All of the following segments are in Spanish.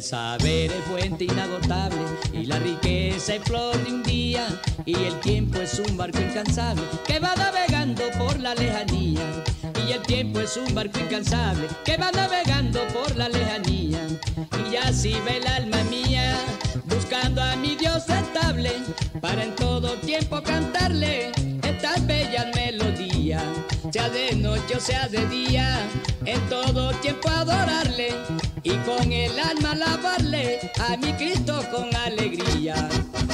saber es fuente inagotable y la riqueza es flor de un día, y el tiempo es un barco incansable que va navegando por la lejanía. Y el tiempo es un barco incansable que va navegando por la lejanía. Y así ve el alma mía buscando a mi Dios estable, para en todo tiempo cantarle estas bellas melodías. Sea de noche o sea de día, en todo tiempo adorarle, y con el alma alabarle a mi Cristo con alegría.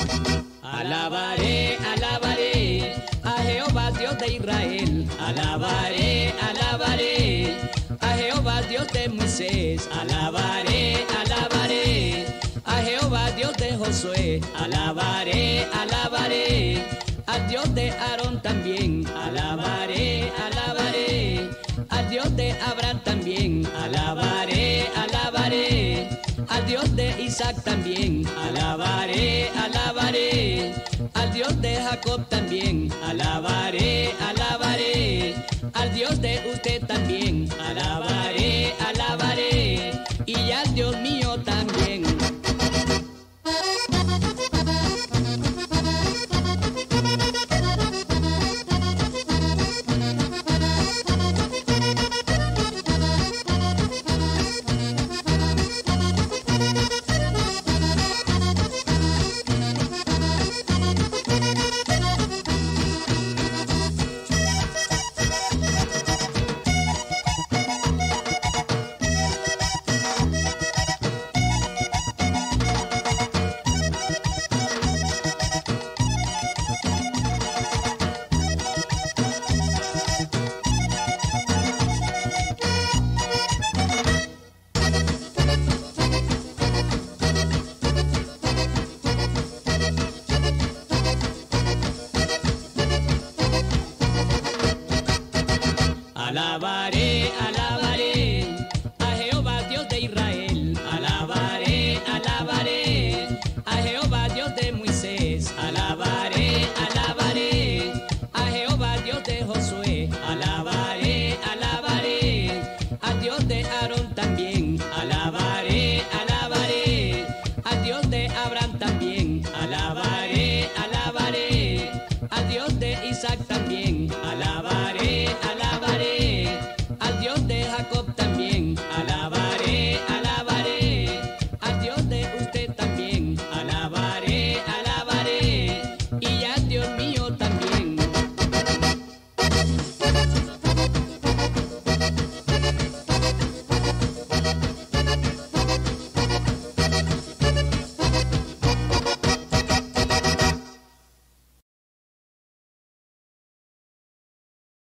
Alabaré, alabaré a Jehová Dios de Israel. Alabaré, alabaré a Jehová Dios de Moisés. Alabaré, alabaré a Jehová Dios de Josué. Alabaré, alabaré al Dios de Aarón también. Alabaré, alabaré al Dios de Abraham también. Alabaré, alabaré al Dios de Isaac también. Alabaré, alabaré al Dios de Jacob también. Alabaré, alabaré al Dios de usted también. Alabaré, alabaré y al Dios mío también. Alabaré, alabaré